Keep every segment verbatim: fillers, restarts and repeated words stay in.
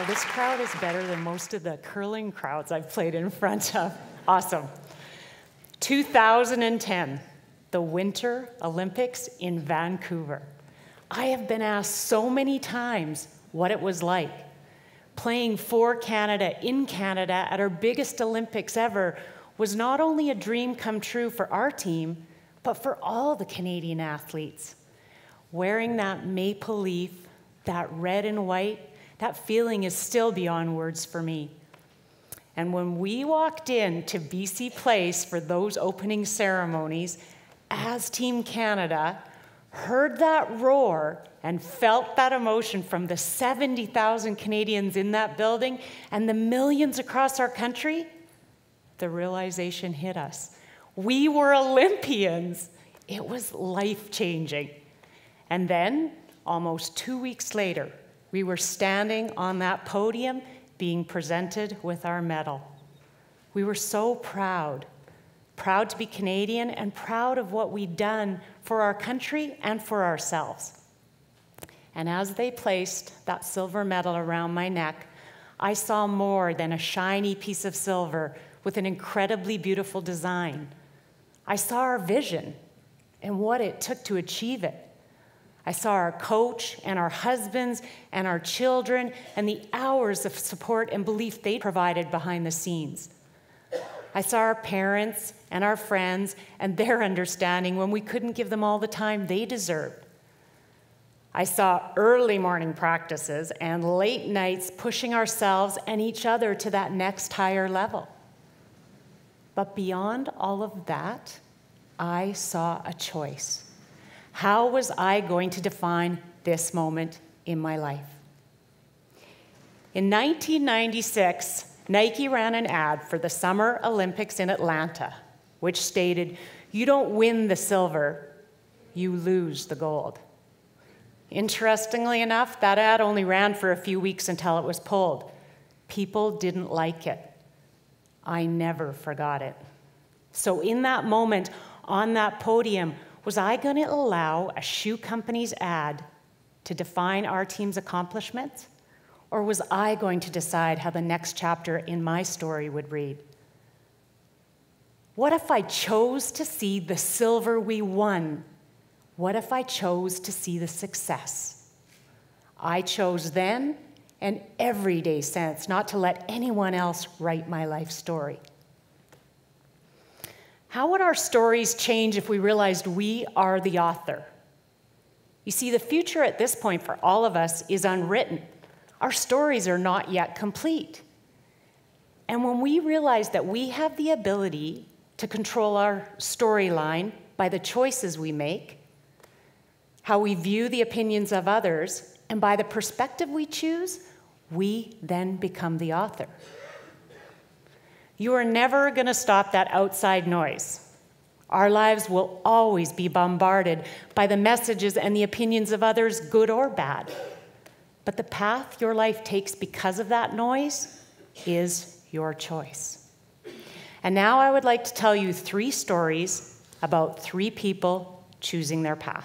this crowd is better than most of the curling crowds I've played in front of. Awesome. two thousand ten, the Winter Olympics in Vancouver. I have been asked so many times what it was like. Playing for Canada in Canada at our biggest Olympics ever was not only a dream come true for our team, but for all the Canadian athletes. Wearing that maple leaf, that red and white, that feeling is still beyond words for me. And when we walked in to B C Place for those opening ceremonies, as Team Canada, heard that roar and felt that emotion from the seventy thousand Canadians in that building and the millions across our country, the realization hit us. We were Olympians. It was life-changing. And then, almost two weeks later, we were standing on that podium being presented with our medal. We were so proud, proud to be Canadian and proud of what we'd done for our country and for ourselves. And as they placed that silver medal around my neck, I saw more than a shiny piece of silver with an incredibly beautiful design. I saw our vision and what it took to achieve it. I saw our coach and our husbands and our children and the hours of support and belief they provided behind the scenes. I saw our parents and our friends and their understanding when we couldn't give them all the time they deserved. I saw early morning practices and late nights pushing ourselves and each other to that next higher level. But beyond all of that, I saw a choice. How was I going to define this moment in my life? In nineteen ninety-six, Nike ran an ad for the Summer Olympics in Atlanta, which stated, "You don't win the silver, you lose the gold." Interestingly enough, that ad only ran for a few weeks until it was pulled. People didn't like it. I never forgot it. So in that moment, on that podium, was I going to allow a shoe company's ad to define our team's accomplishments? Or was I going to decide how the next chapter in my story would read? What if I chose to see the silver we won? What if I chose to see the success? I chose then and every day since not to let anyone else write my life story. How would our stories change if we realized we are the author? You see, the future at this point for all of us is unwritten. Our stories are not yet complete. And when we realize that we have the ability to control our storyline by the choices we make, how we view the opinions of others, and by the perspective we choose, we then become the author. You are never going to stop that outside noise. Our lives will always be bombarded by the messages and the opinions of others, good or bad. But the path your life takes because of that noise is your choice. And now I would like to tell you three stories about three people choosing their path.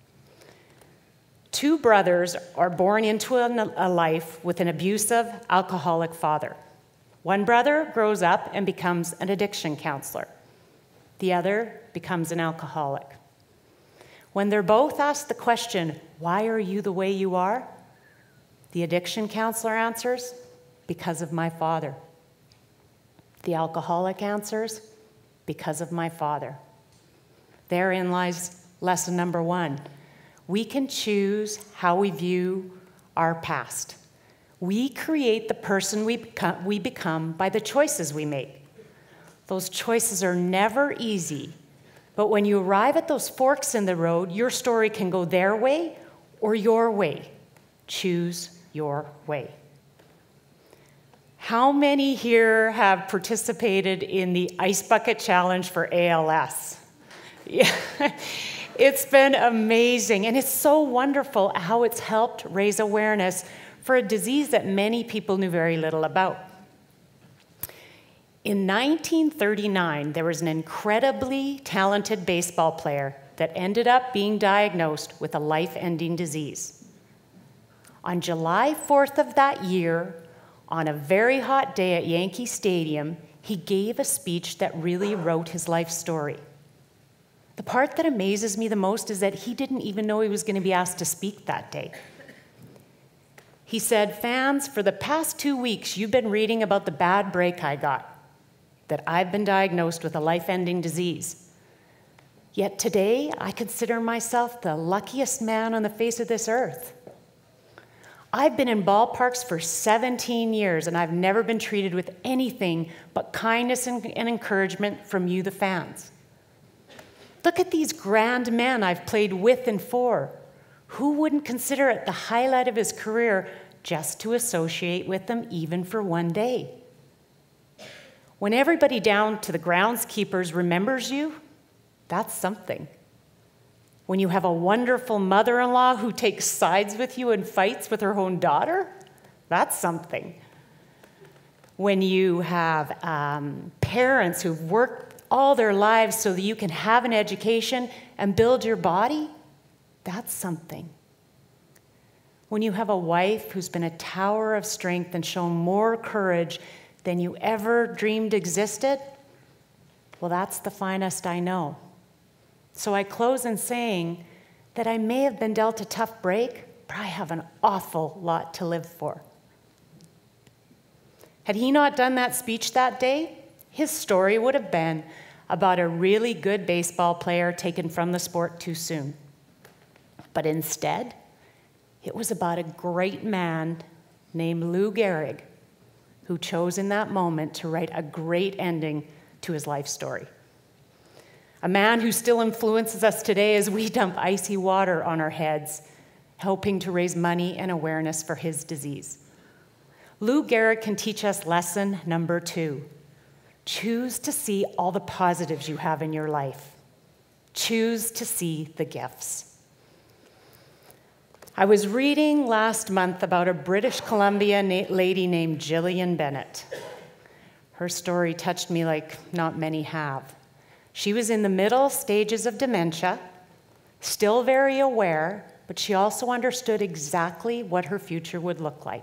Two brothers are born into a life with an abusive, alcoholic father. One brother grows up and becomes an addiction counselor. The other becomes an alcoholic. When they're both asked the question, "Why are you the way you are?" the addiction counselor answers, "Because of my father." The alcoholic answers, "Because of my father." Therein lies lesson number one. We can choose how we view our past. We create the person we become, we become by the choices we make. Those choices are never easy, but when you arrive at those forks in the road, your story can go their way or your way. Choose your way. How many here have participated in the Ice Bucket Challenge for A L S? Yeah. It's been amazing, and it's so wonderful how it's helped raise awareness for a disease that many people knew very little about. In nineteen thirty-nine, there was an incredibly talented baseball player that ended up being diagnosed with a life-ending disease. On July fourth of that year, On a very hot day at Yankee Stadium, he gave a speech that really wrote his life story. The part that amazes me the most is that he didn't even know he was going to be asked to speak that day. He said, "Fans, for the past two weeks, you've been reading about the bad break I got, that I've been diagnosed with a life-ending disease. Yet today, I consider myself the luckiest man on the face of this earth. I've been in ballparks for seventeen years, and I've never been treated with anything but kindness and, and encouragement from you, the fans. Look at these grand men I've played with and for. Who wouldn't consider it the highlight of his career just to associate with them even for one day? When everybody down to the groundskeepers remembers you, that's something. When you have a wonderful mother-in-law who takes sides with you and fights with her own daughter, that's something. When you have um, parents who've worked all their lives so that you can have an education and build your body, that's something. When you have a wife who's been a tower of strength and shown more courage than you ever dreamed existed, well, that's the finest I know. So I close in saying that I may have been dealt a tough break, but I have an awful lot to live for." Had he not done that speech that day, his story would have been about a really good baseball player taken from the sport too soon. But instead, it was about a great man named Lou Gehrig who chose in that moment to write a great ending to his life story. A man who still influences us today as we dump icy water on our heads, helping to raise money and awareness for his disease. Lou Gehrig can teach us lesson number two. Choose to see all the positives you have in your life. Choose to see the gifts. I was reading last month about a British Columbia na- lady named Gillian Bennett. Her story touched me like not many have. She was in the middle stages of dementia, still very aware, but she also understood exactly what her future would look like.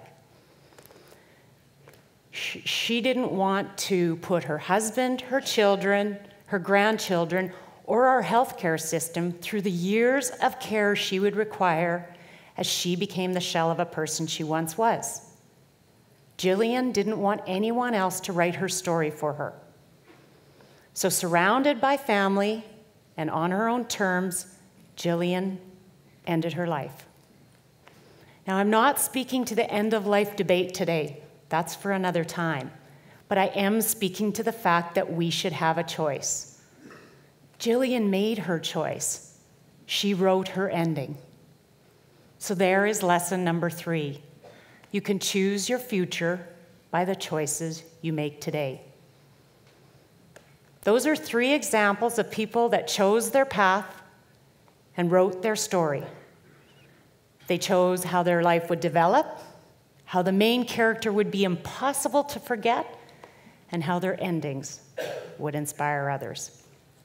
She didn't want to put her husband, her children, her grandchildren, or our healthcare system through the years of care she would require as she became the shell of a person she once was. Gillian didn't want anyone else to write her story for her. So surrounded by family and on her own terms, Gillian ended her life. Now, I'm not speaking to the end-of-life debate today. That's for another time. But I am speaking to the fact that we should have a choice. Gillian made her choice. She wrote her ending. So there is lesson number three. You can choose your future by the choices you make today. Those are three examples of people that chose their path and wrote their story. They chose how their life would develop, how the main character would be impossible to forget, and how their endings would inspire others.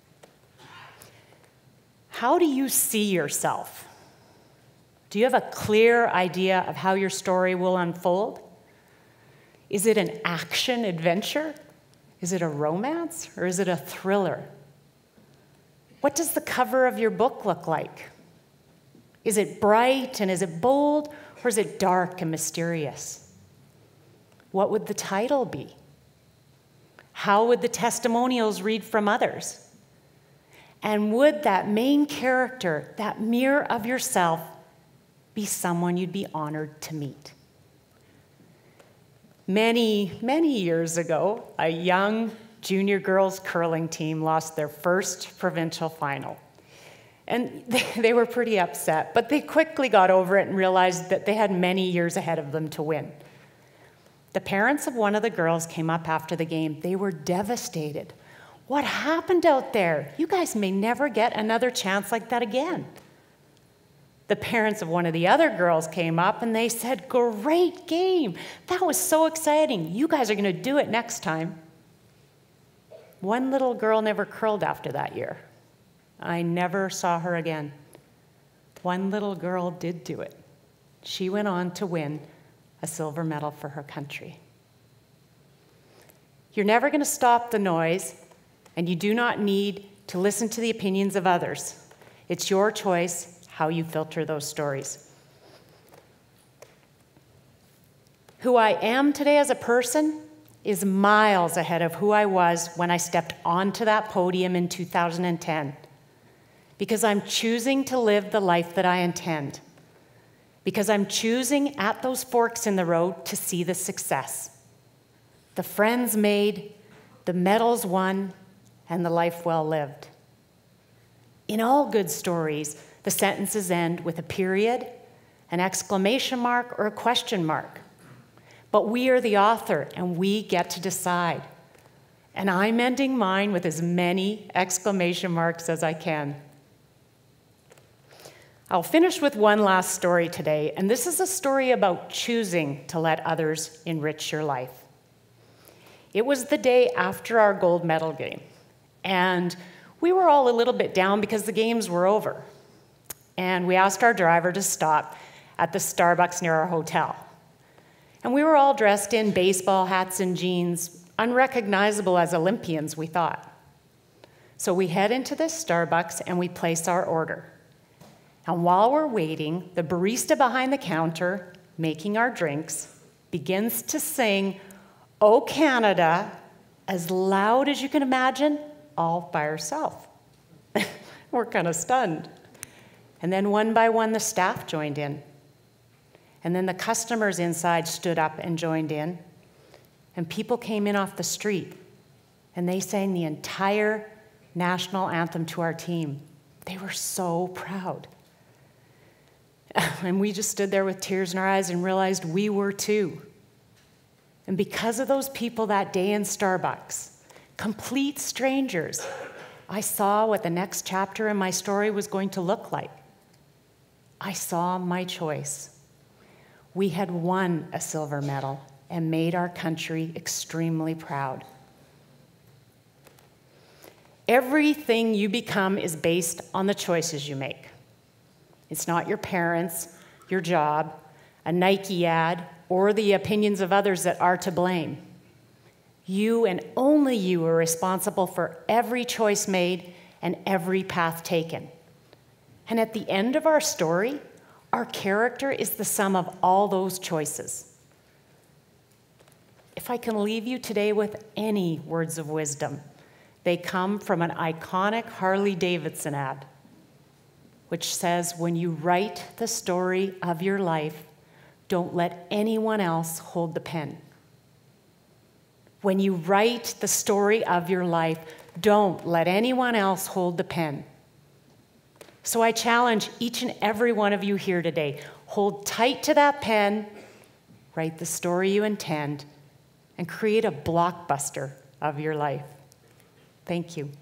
How do you see yourself? Do you have a clear idea of how your story will unfold? Is it an action adventure? Is it a romance, or is it a thriller? What does the cover of your book look like? Is it bright and is it bold, or is it dark and mysterious? What would the title be? How would the testimonials read from others? And would that main character, that mirror of yourself, be someone you'd be honored to meet? Many, many years ago, a young junior girls curling team lost their first provincial final. And they, they were pretty upset, but they quickly got over it and realized that they had many years ahead of them to win. The parents of one of the girls came up after the game. They were devastated. What happened out there? You guys may never get another chance like that again. The parents of one of the other girls came up and they said, "Great game. That was so exciting. You guys are going to do it next time." One little girl never curled after that year. I never saw her again. One little girl did do it. She went on to win a silver medal for her country. You're never going to stop the noise, and you do not need to listen to the opinions of others. It's your choice how you filter those stories. Who I am today as a person is miles ahead of who I was when I stepped onto that podium in two thousand ten. Because I'm choosing to live the life that I intend. Because I'm choosing at those forks in the road to see the success. The friends made, the medals won, and the life well lived. In all good stories, the sentences end with a period, an exclamation mark, or a question mark. But we are the author, and we get to decide. And I'm ending mine with as many exclamation marks as I can. I'll finish with one last story today, and this is a story about choosing to let others enrich your life. It was the day after our gold medal game, and we were all a little bit down because the games were over. And we asked our driver to stop at the Starbucks near our hotel. And we were all dressed in baseball hats and jeans, unrecognizable as Olympians, we thought. So we head into this Starbucks and we place our order. And while we're waiting, the barista behind the counter, making our drinks, begins to sing, "Oh Canada," as loud as you can imagine, all by herself. We're kind of stunned. And then one by one, the staff joined in. And then the customers inside stood up and joined in. And people came in off the street, and they sang the entire national anthem to our team. They were so proud. And we just stood there with tears in our eyes and realized we were too. And because of those people that day in Starbucks, complete strangers, I saw what the next chapter in my story was going to look like. I saw my choice. We had won a silver medal and made our country extremely proud. Everything you become is based on the choices you make. It's not your parents, your job, a Nike ad, or the opinions of others that are to blame. You and only you are responsible for every choice made and every path taken. And at the end of our story, our character is the sum of all those choices. If I can leave you today with any words of wisdom, they come from an iconic Harley Davidson ad, which says, when you write the story of your life, don't let anyone else hold the pen. When you write the story of your life, don't let anyone else hold the pen. So I challenge each and every one of you here today, hold tight to that pen, write the story you intend, and create a blockbuster of your life. Thank you.